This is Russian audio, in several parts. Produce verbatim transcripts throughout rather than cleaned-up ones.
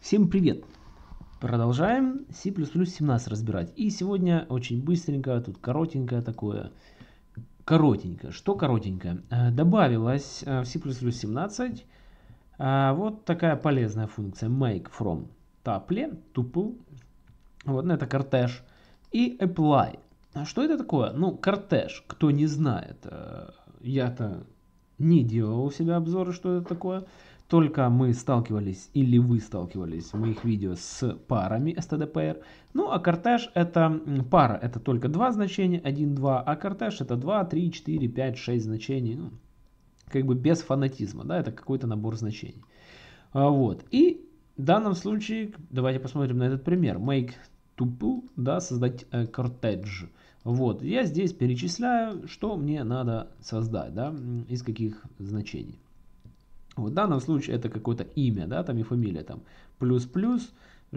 Всем привет! Продолжаем C++ семнадцать разбирать. И сегодня очень быстренько, тут коротенькое такое. Коротенькое. Что коротенькое? Э, Добавилась э, в C++ семнадцать э, вот такая полезная функция make from tuple, tuple. Вот, ну, это кортеж. И apply. А что это такое? Ну, кортеж, кто не знает. э, Я-то не делал у себя обзоры, что это такое. Только мы сталкивались, или вы сталкивались в моих видео с парами std_pair. Ну, а кортеж это пара, это только два значения, один, два, а кортеж это два, три, четыре, пять, шесть значений. Ну, как бы без фанатизма, да, это какой-то набор значений. А, вот, и в данном случае, давайте посмотрим на этот пример. Make tuple, да, создать э, кортедж. Вот, я здесь перечисляю, что мне надо создать, да, из каких значений. В данном случае это какое-то имя, да, там и фамилия, там плюс-плюс,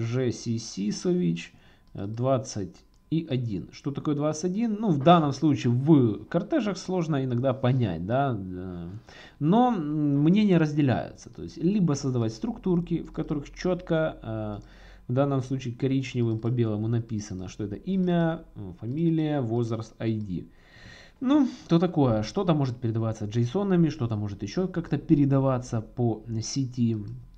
жсисисович двадцать один. Что такое двадцать один? Ну, в данном случае в кортежах сложно иногда понять, да, но мнения разделяются. То есть, либо создавать структурки, в которых четко, в данном случае коричневым по белому написано, что это имя, фамилия, возраст, ай ди. Ну, то такое, что-то может передаваться джейсонами, что-то может еще как-то передаваться по сети.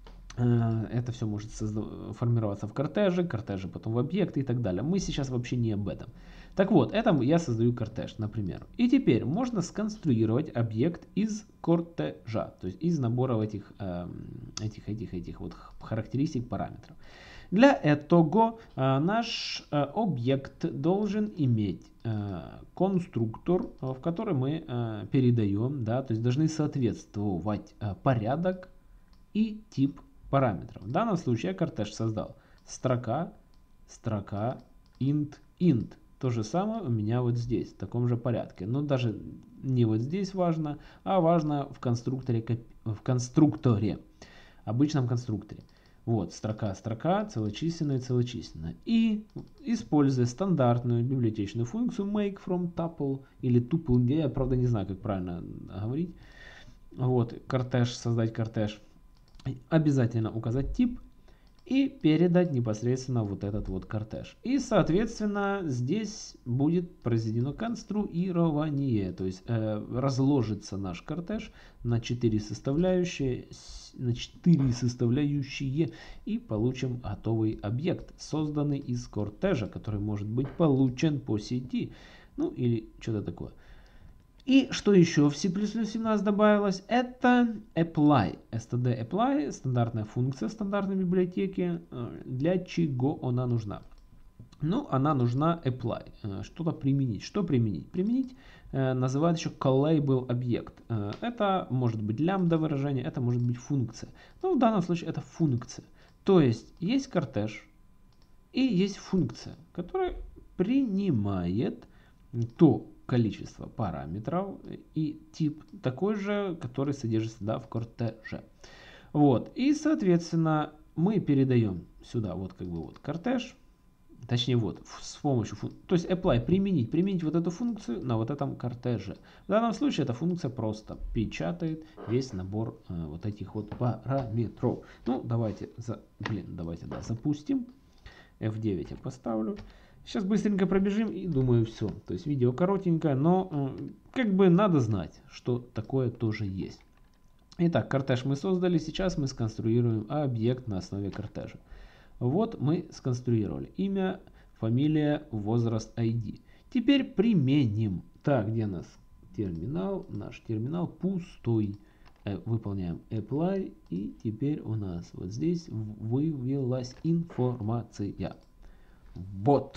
Это все может формироваться в кортеже, кортеже потом в объекты и так далее. Мы сейчас вообще не об этом. Так вот, это я создаю кортеж, например. И теперь можно сконструировать объект из кортежа, то есть из набора этих, этих, этих, этих вот характеристик, параметров. Для этого э, наш э, объект должен иметь э, конструктор, в который мы э, передаем, да, то есть должны соответствовать э, порядок и тип параметров. В данном случае я кортеж создал строка, строка, int, int. То же самое у меня вот здесь, в таком же порядке. Но даже не вот здесь важно, а важно в конструкторе, в конструкторе, обычном конструкторе. Вот, строка, строка, целочисленная, целочисленная. И используя стандартную библиотечную функцию make from tuple или tuple, я правда не знаю, как правильно говорить. Вот, кортеж, создать кортеж. Обязательно указать тип и передать непосредственно вот этот вот кортеж. И, соответственно, здесь будет произведено конструирование, то есть э, разложится наш кортеж на четыре составляющие, на четыре составляющие и получим готовый объект, созданный из кортежа, который может быть получен по сети, ну или что-то такое. И что еще в C++ семнадцать добавилось? Это apply. std_apply, стандартная функция стандартной библиотеки. Для чего она нужна? Ну, она нужна apply. Что-то применить. Что применить? Применить э, называют еще callable объект. Э, это может быть лямбда выражение, это может быть функция. Но в данном случае это функция. То есть есть кортеж и есть функция, которая принимает то количество параметров и тип такой же, который содержится, да, в кортеже. Вот. И, соответственно, мы передаем сюда вот как бы вот кортеж, точнее вот с помощью, то есть apply, применить, применить вот эту функцию на вот этом кортеже. В данном случае эта функция просто печатает весь набор э, вот этих вот параметров. Ну, давайте, за, блин, давайте, да, запустим. эф девять я поставлю. Сейчас быстренько пробежим и думаю все. То есть видео коротенькое, но э, как бы надо знать, что такое тоже есть. Итак, кортеж мы создали. Сейчас мы сконструируем объект на основе кортежа. Вот мы сконструировали имя, фамилия, возраст, ай ди. Теперь применим. Так, где у нас терминал? Наш терминал пустой. Э, выполняем apply. И теперь у нас вот здесь вывелась информация. Вот.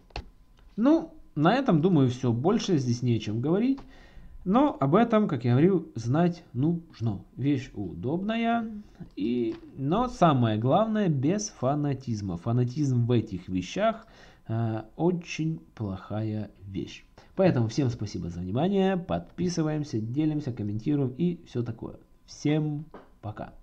Ну, на этом, думаю, все. Больше здесь нечем говорить. Но об этом, как я говорил, знать нужно. Вещь удобная. И... Но самое главное, без фанатизма. Фанатизм в этих вещах э, очень плохая вещь. Поэтому всем спасибо за внимание. Подписываемся, делимся, комментируем и все такое. Всем пока.